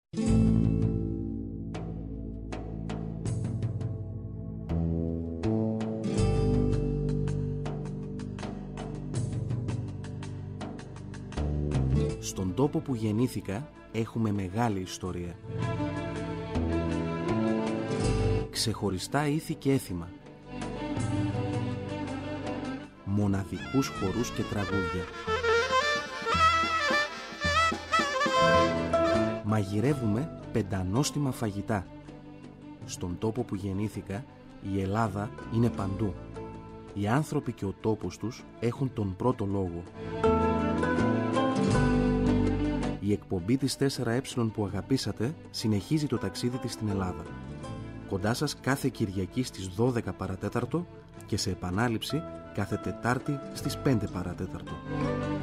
Στον τόπο που γεννήθηκα έχουμε μεγάλη ιστορία. Ξεχωριστά ήθη και έθιμα. Μοναδικούς χορούς και τραγούδια. Μαγειρεύουμε πεντανόστιμα φαγητά. Στον τόπο που γεννήθηκα η Ελλάδα είναι παντού. Οι άνθρωποι και ο τόπος τους έχουν τον πρώτο λόγο. Η εκπομπή της 4Ε που αγαπήσατε συνεχίζει το ταξίδι της στην Ελλάδα. Κοντά σας κάθε Κυριακή στις 12 παρατέταρτο και σε επανάληψη κάθε Τετάρτη στις 5 παρατέταρτο.